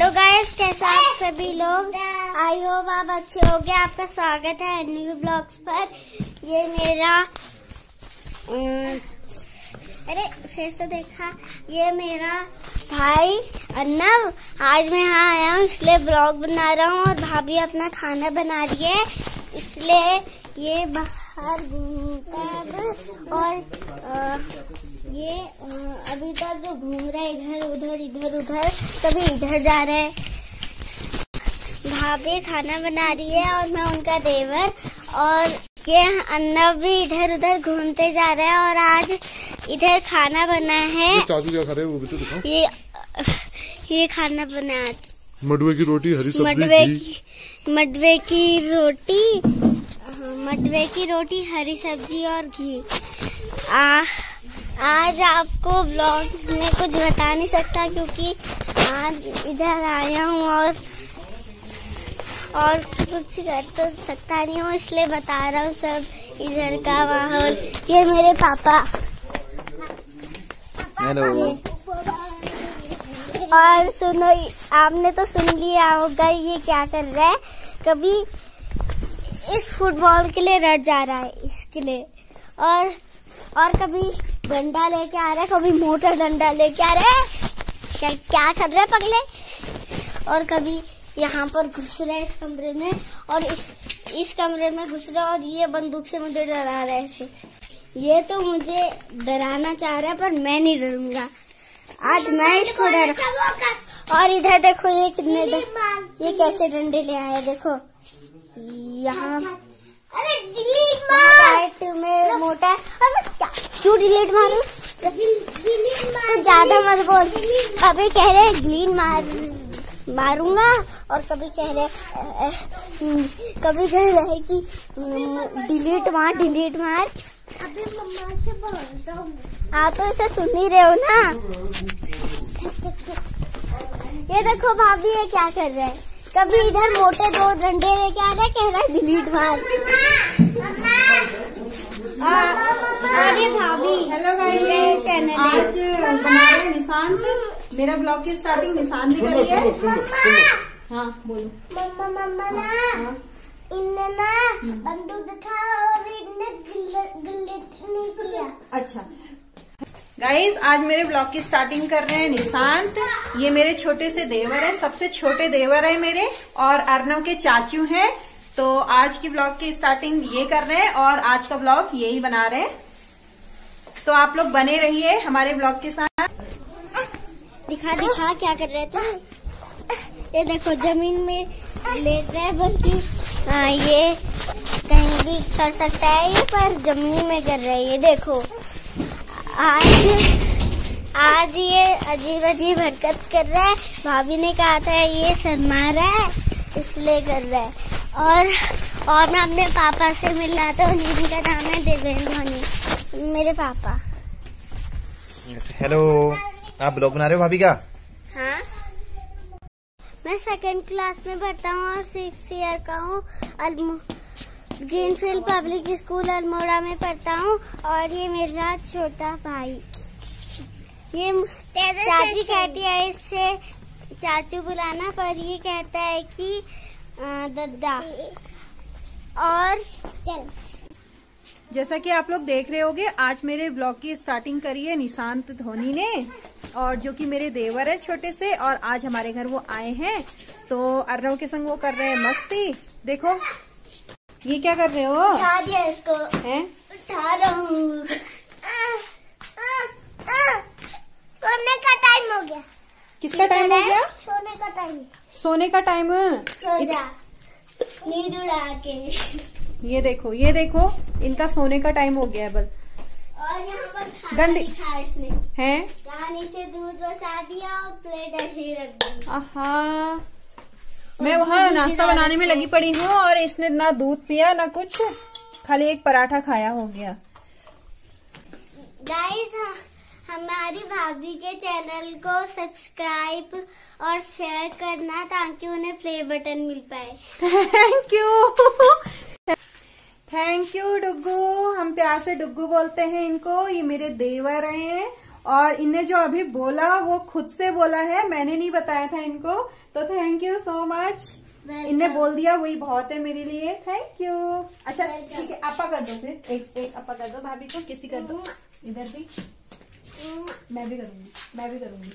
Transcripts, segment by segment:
Hello guys, कैसे आप सभी लोग। आई होप आप अच्छे होंगे। आपका स्वागत है न्यू ब्लॉग्स पर। ये मेरा अरे फेस तो देखा। ये मेरा भाई अर्नव। आज मैं यहाँ आया हूँ इसलिए ब्लॉग बना रहा हूँ और भाभी अपना खाना बना रही है इसलिए ये बाहर घूमता है। और ये अभी तक जो घूम रहा है इधर उधर कभी इधर जा रहा है। भाभी खाना बना रही है और मैं उनका देवर। और ये अर्नव भी इधर उधर घूमते जा रहा है। और आज इधर खाना बना है। चाचू क्या खा रहे हैं वो भी तो दिखाओ। ये खाना बना मडवे की रोटी, हरी सब्जी, मडवे की रोटी, हरी सब्जी और घी। आज आपको ब्लॉग में कुछ बता नहीं सकता क्योंकि आज इधर आया हूँ और कुछ कर तो सकता नहीं हूँ इसलिए बता रहा हूँ सब इधर का माहौल। ये मेरे पापा। हेलो। और सुनो, आपने तो सुन लिया होगा ये क्या कर रहा है। कभी इस फुटबॉल के लिए रट जा रहा है इसके लिए। और कभी डंडा लेके आ रहा है, कभी मोटा डंडा लेके आ रहा है। क्या कर रहा है पगले। और कभी यहाँ पर घुस रहा है इस कमरे में और इस कमरे में घुस रहा है और ये बंदूक से मुझे डरा रहा है ऐसे। ये तो मुझे डराना चाह रहा है पर मैं नहीं डरूंगा। आज मैं इसको डरा। और इधर देखो ये कैसे डंडे ले आए। देखो यहाँ राइट में मोटा है। क्यों डिलीट मारू। तो ज्यादा मत बोल। कभी कह रहे ग्लीन मारूंगा और कभी कह रहे कि डिलीट मार। अभी मम्मा से बोलता हूँ। आप तो इसे सुन ही रहे हो ना। ये देखो भाभी ये क्या कर रहा है। कभी इधर मोटे 2 डंडे लेके आ रहा है, कह रहा है डिलीट मार। अरे भाभी हेलो गाइस, आज बना रहे हैं निशांत। मेरा ब्लॉग की स्टार्टिंग निशांत ने करी है। हाँ बोलो। मम्मा ना इनने ना बंदूक दिखा और इनने गिल्लेट नहीं किया। अच्छा गाइस, आज मेरे ब्लॉग की स्टार्टिंग कर रहे हैं निशांत। ये मेरे छोटे से देवर है, सबसे छोटे देवर है मेरे और अर्नव के चाचू हैं। तो आज की ब्लॉग की स्टार्टिंग ये कर रहे हैं और आज का ब्लॉग यही बना रहे हैं। तो आप लोग बने रहिए हमारे ब्लॉग के साथ। दिखा क्या कर रहे थे। ये देखो जमीन में लेट रहा है, बल्कि ये कहीं भी कर सकता है ये, पर जमीन में कर रहा है। ये देखो आज ये अजीब हरकत कर रहा है। भाभी ने कहा था ये शर्मा रहा है इसलिए कर रहा है। और मैं अपने पापा से मिल रहा था। उन्हीं का नाम है देवेंद्र धोनी, मेरे पापा। हेलो, आप ब्लॉग बना रहे हो भाभी का? हाँ, मैं 2nd क्लास में पढ़ता हूँ और 6th ईयर का हूँ। ग्रीनफील्ड पब्लिक स्कूल अल्मोड़ा में पढ़ता हूँ। और ये मेरा छोटा भाई। ये चाची कहती है इससे चाचू बुलाना, पर ये कहता है कि दद्दा। और चल, जैसा कि आप लोग देख रहे होंगे, आज मेरे ब्लॉग की स्टार्टिंग करी है निशांत धोनी ने, और जो कि मेरे देवर है छोटे से। और आज हमारे घर वो आए हैं तो अर्नव के संग वो कर रहे हैं मस्ती। देखो ये क्या कर रहे हो। उठा दिया इसको। हैं? उठा रहा हूँ। सोने का टाइम हो गया। किसका टाइम हो गया? सोने का टाइम। सोने का टाइम। सो जा, नींद उड़ा के। ये देखो इनका सोने का टाइम हो गया बल। और यहाँ पर खाना दिखा इसने। हैं? यहाँ नीचे दूध बचा दिया और प्लेट ऐसे ही रख दी। आहा, मैं वहाँ नाश्ता बनाने में लगी पड़ी हूँ और इसने ना दूध पिया ना कुछ, खाली एक पराठा खाया हो गया। गाइस, हमारी भाभी के चैनल को सब्सक्राइब और शेयर करना ताकि उन्हें प्ले बटन मिल पाए। Thank you Duggu. हम प्यार से डुग्गू बोलते हैं इनको। ये मेरे देवर हैं और इनने जो अभी बोला वो खुद से बोला है, मैंने नहीं बताया था इनको, तो थैंक यू सो मच। इनने बोल दिया वही बहुत है मेरे लिए, थैंक यू। अच्छा ठीक है, आपा कर दो, फिर एक आपा कर दो, भाभी को किसी कर दो, इधर भी, मैं भी करूंगी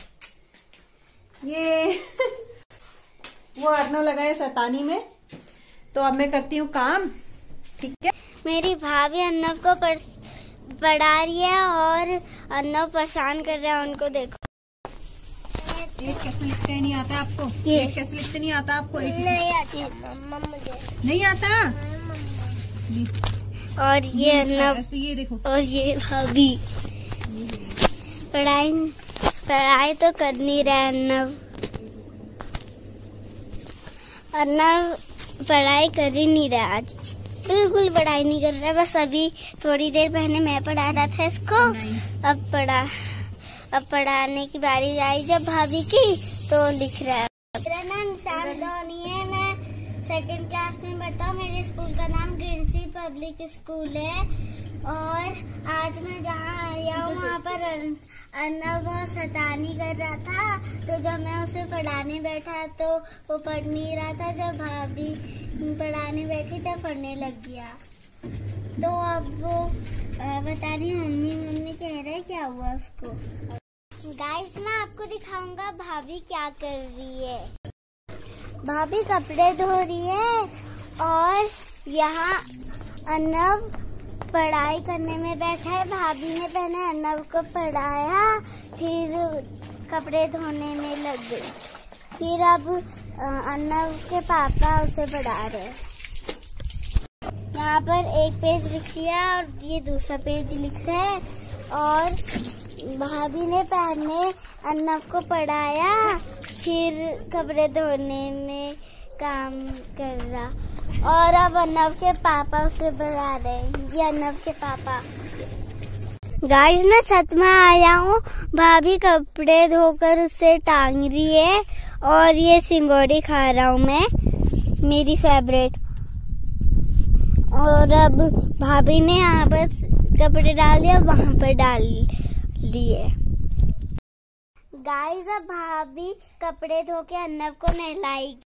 ये वो अर्नव लगा है शैतानी में, तो अब मैं करती हूँ काम, ठीक है। मेरी भाभी अर्नव को पढ़ा रही है और अर्नव परेशान कर रहा है उनको। देखो एट कैसे लिखते हैं, नहीं आता आपको? एट कैसे लिखते नहीं आता आपको? नहीं आती मम्मा मुझे, नहीं आता। और ये अर्नव, ऐसे ये देखो, और ये भाभी पढ़ाई तो कर नहीं रहा अर्नव पढ़ाई कर ही नहीं रहा, आज बिल्कुल पढ़ाई नहीं कर रहा। बस अभी थोड़ी देर पहले मैं पढ़ा रहा था इसको, अब पढ़ाने की बारी आई जब भाभी की, तो लिख रहा है। मेरा नाम निशान धोनी है, मैं सेकंड क्लास में पढ़ता हूँ। मेरे स्कूल का नाम ग्रीनसी पब्लिक स्कूल है। और आज मैं जहाँ आया हूँ वहाँ पर अर्नव बहुत शैतानी कर रहा था, तो जब मैं उसे पढ़ाने बैठा तो वो पढ़ नहीं रहा था। जब भाभी पढ़ाने बैठी तब पढ़ने लग गया। तो अब वो बता रही मम्मी कह रहा है क्या हुआ उसको। गाइस मैं आपको दिखाऊंगा भाभी क्या कर रही है। भाभी कपड़े धो रही है और यहाँ अर्नव पढ़ाई करने में बैठा है। भाभी ने पहले अर्नव को पढ़ाया, फिर कपड़े धोने में लग गई। फिर अब अर्नव के पापा उसे पढ़ा रहे हैं। यहाँ पर एक पेज लिख लिया और ये दूसरा पेज लिख रहा है। और भाभी ने पहले अर्नव को पढ़ाया, फिर कपड़े धोने में काम कर रहा। और अब अर्नव के पापा उसे पढ़ा रहे हैं। ये अर्नव के पापा। गाइस मैं छत में आया हूँ, भाभी कपड़े धोकर उसे टांग रही है और ये सिंगोड़ी खा रहा हूँ मैं, मेरी फेवरेट। और अब भाभी ने यहाँ पर कपड़े डाल दिया, वहाँ पर डाल लिए। गाइस अब भाभी कपड़े धो के अर्नव को नहलाएगी।